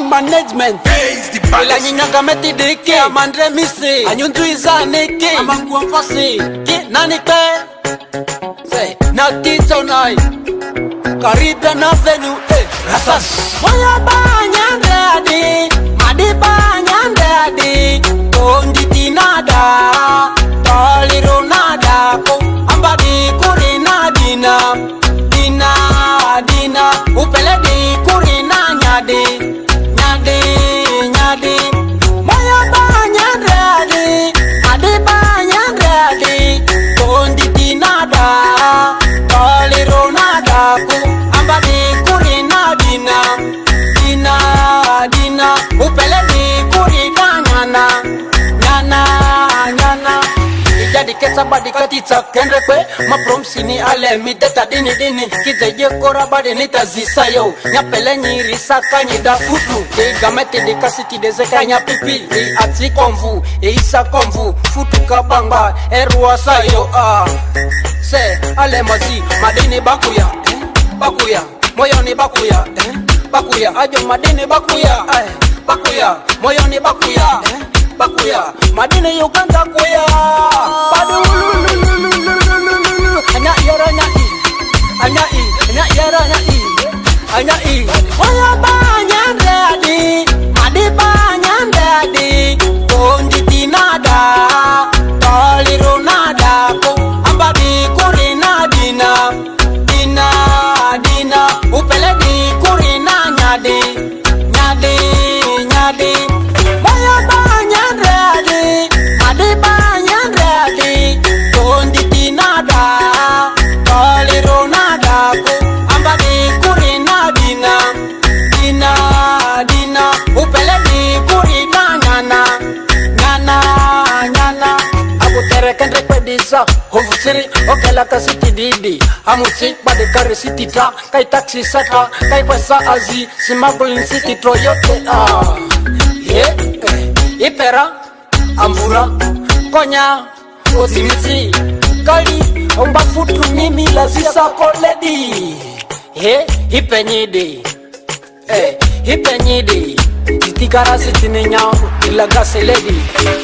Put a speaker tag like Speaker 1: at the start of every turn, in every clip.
Speaker 1: management ila nyinyanga meti deke amandre mise anyundu izaneke amangu mfasi ki nani pe say na titonai karibia na venu rasas moya banyande adi madi banyande adi ondi tinada toliro nada ko ambadi kurina dina dina upele di kurina nyade nyade moya banyande adi madi banyande adi ondi tinada toliro nada ko ambadi kurina dina upele di kurina nyana jadi kesa badi katita kendre kwe mapromsini ale mi deta dini kizeje kora badi nitazisa yo nyapele nyiri saka nyida futu gamete de kasiti de zeka nya pipi ati konvu isa konvu futu kabanga erwa sayo se ale mazi madini bakuya moyoni bakuya ajo madini bakuya moyoni bakuya madini Uganda kuya badu anya moya banyande adi madi banyande adi ondi tinada toliro nada ko ambadi kurina dina upele di kurina nyade moya banyande adi madi banyande adi ondi tinada toliro nada ko ambadi kurina dina upele di kurina nyana abutere kendre kwedisa hovusiri okela kasiti didi amusi bade kare city ta kai taxi sata kai pesa azi simagul city troyote ipera ambura konya osimisi kali omba futu mimi lazisa koledi ipenyide titikara sitini nyao ilaga seledi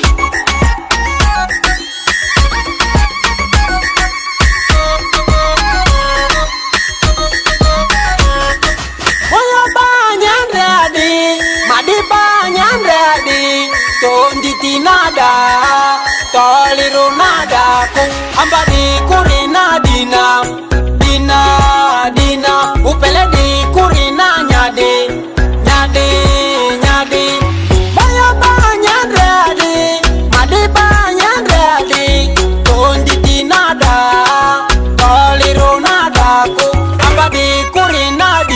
Speaker 1: moya banyande adi madi banyande adi tondi tinada toliro nada ko ambadi kurina dina upele di kurina nyade moya banyande adi madi banyande adi tondi tinada toliro nada ko ambadi kurina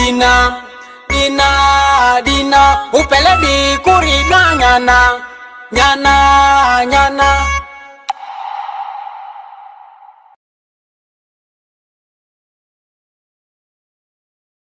Speaker 1: dina upele di kurina nyana